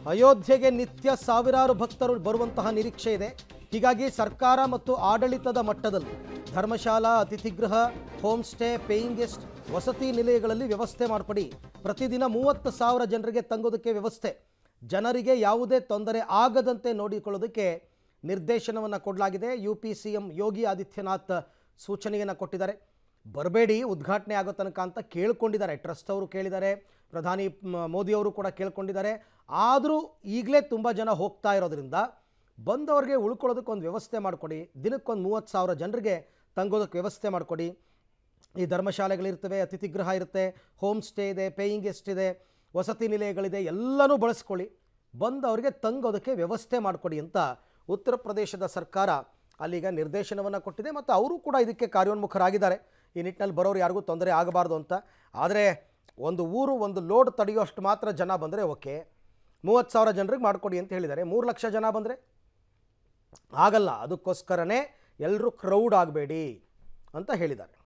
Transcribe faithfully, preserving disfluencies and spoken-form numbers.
ಅಯೋಧ್ಯೆಗೆ ನಿತ್ಯ ಸಾವಿರಾರು ಭಕ್ತರು ಬರುವಂತಹ ನಿರೀಕ್ಷೆ ಇದೆ. ಹೀಗಾಗಿ ಸರ್ಕಾರ ಮತ್ತು ಆಡಳಿತದ ಮಟ್ಟದಲ್ಲಿ ಧರ್ಮಶಾಲಾ, ಅತಿಥಿಗೃಹ, ಹೋಮ್ ಸ್ಟೇ, ಪೇಯಿಂಗ್ ಗೆಸ್ಟ್, ವಸತಿ ನಿಲಯಗಳಲ್ಲಿ ವ್ಯವಸ್ಥೆ ಮಾಡಿಕೊಡಿ. ಪ್ರತಿದಿನ ಮೂವತ್ತು ಸಾವಿರ ಜನರಿಗೆ ತಂಗೋದಕ್ಕೆ ವ್ಯವಸ್ಥೆ, ಜನರಿಗೆ ಯಾವುದೇ ತೊಂದರೆ ಆಗದಂತೆ ನೋಡಿಕೊಳ್ಳೋದಕ್ಕೆ ನಿರ್ದೇಶನವನ್ನು ಕೊಡಲಾಗಿದೆ. ಯು ಪಿ ಸಿ ಎಂ ಯೋಗಿ ಆದಿತ್ಯನಾಥ್ ಸೂಚನೆಯನ್ನು ಕೊಟ್ಟಿದ್ದಾರೆ. ಬರಬೇಡಿ, ಉದ್ಘಾಟನೆ ಆಗೋ ತನಕ ಅಂತ ಕೇಳ್ಕೊಂಡಿದ್ದಾರೆ. ಟ್ರಸ್ಟ್ ಅವರು ಕೇಳಿದ್ದಾರೆ, ಪ್ರಧಾನಿ ಮೋದಿಯವರು ಕೂಡ ಕೇಳ್ಕೊಂಡಿದ್ದಾರೆ. ಆದರೂ ಈಗಲೇ ತುಂಬ ಜನ ಹೋಗ್ತಾ ಇರೋದ್ರಿಂದ ಬಂದವ್ರಿಗೆ ಉಳ್ಕೊಳ್ಳೋದಕ್ಕೆ ಒಂದು ವ್ಯವಸ್ಥೆ ಮಾಡಿಕೊಡಿ. ದಿನಕ್ಕೊಂದು ಮೂವತ್ತು ಸಾವಿರ ಜನರಿಗೆ ತಂಗೋದಕ್ಕೆ ವ್ಯವಸ್ಥೆ ಮಾಡಿಕೊಡಿ. ಈ ಧರ್ಮಶಾಲೆಗಳಿರ್ತವೆ, ಅತಿಥಿಗೃಹ ಇರುತ್ತೆ, ಹೋಮ್ ಸ್ಟೇ ಇದೆ, ಪೇಯಿಂಗ್ ಗೆಸ್ಟ್ ಇದೆ, ವಸತಿ ನಿಲಯಗಳಿದೆ, ಎಲ್ಲನೂ ಬಳಸ್ಕೊಳ್ಳಿ. ಬಂದವರಿಗೆ ತಂಗೋದಕ್ಕೆ ವ್ಯವಸ್ಥೆ ಮಾಡಿಕೊಡಿ ಅಂತ ಉತ್ತರ ಪ್ರದೇಶದ ಸರ್ಕಾರ ಅಲ್ಲಿಗ ನಿರ್ದೇಶನವನ್ನು ಕೊಟ್ಟಿದೆ. ಮತ್ತು ಅವರು ಕೂಡ ಇದಕ್ಕೆ ಕಾರ್ಯೋನ್ಮುಖರಾಗಿದ್ದಾರೆ. ಈ ನಿಟ್ಟಿನಲ್ಲಿ ಬರೋರು ಯಾರಿಗೂ ತೊಂದರೆ ಆಗಬಾರ್ದು ಅಂತ. ಆದರೆ ಒಂದು ಊರು ಒಂದು ಲೋಡ್ ತಡೆಯುವಷ್ಟು ಮಾತ್ರ ಜನ ಬಂದರೆ ಓಕೆ, ಮೂವತ್ತು ಸಾವಿರ ಜನರಿಗೆ ಮಾಡಿಕೊಡಿ ಅಂತ ಹೇಳಿದ್ದಾರೆ. ಮೂರು ಲಕ್ಷ ಜನ ಬಂದರೆ ಆಗಲ್ಲ. ಅದಕ್ಕೋಸ್ಕರನೇ ಎಲ್ಲರೂ ಕ್ರೌಡ್ ಆಗಬೇಡಿ ಅಂತ ಹೇಳಿದ್ದಾರೆ.